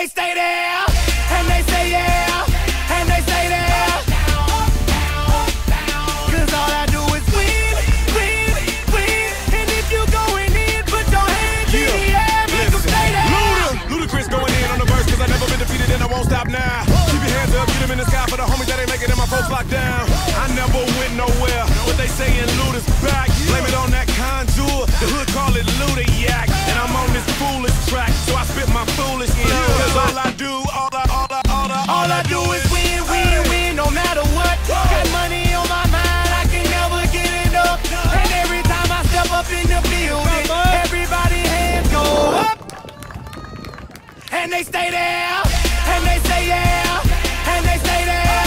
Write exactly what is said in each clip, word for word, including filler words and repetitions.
they stay there, and they say yeah, and they say there. Cause all I do is win, win, win. And if you going in, put your hands in the air, make them stay there. Luda, Ludacris going in on the verse, cause I never been defeated and I won't stop now. Keep your hands up, get them in the sky for the homies that ain't making it, my folks locked down. I never went nowhere, but they saying Luda's back. Blame it on that contour, the hood call it Luda Yak. And I'm on this foolish track, so I spit my foolish flow. Cause all I do, all I, all I, all I, all I do is win, win, win, no matter what. Got money on my mind, I can never get enough. And every time I step up in the building, everybody hands go up. And they stay there, and they say yeah, and they stay there.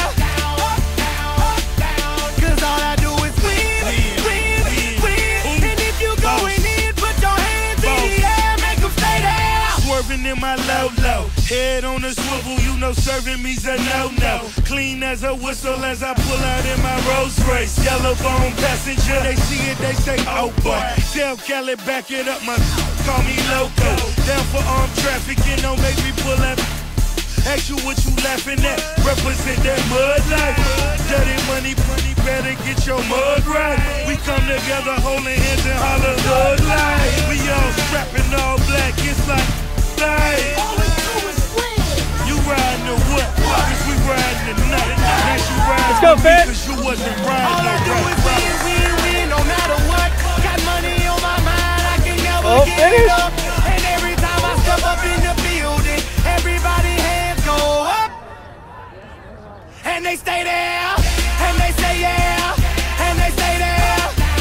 Cause all I do is win, win, win. And if you going in, put your hands in the air, make them stay there. Swerving in my low low, head on the swivel, you know serving me's a no-no. Clean as a whistle as I pull out in my Rolls Royce. Yellow bone passenger, they see it, they say, oh boy. Tell Cali, back it up, my call me loco. Down for armed trafficking, don't make me pull up. Ask you what you laughing at, represent that mud life. Dirty money, money, better get your mud right. We come together holding hands and holler mud life. We all strapping all black, it's like life. You riding the what? Cause we riding the night. Now you riding Let's go, Fed. cause you wasn't riding All I the do is right. win, win, win, no matter what. Got money on my mind, I can never Oh, get finish. enough. And every time I step up in the building, everybody hands go up. And they stay there, and they say yeah, and they stay there.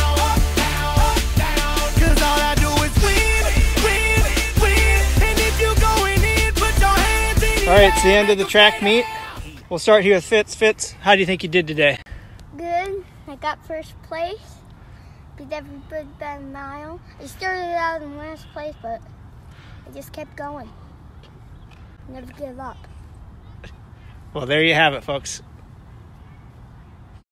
Cause all I do is win, win, win. And if you going in, put your hands in the All right, it's the air, end of the make track them meet. We'll start here with Fitz. Fitz, how do you think you did today? Good. I got first place. Beat everybody by a mile. I started out in last place, but I just kept going. Never give up. Well, there you have it, folks.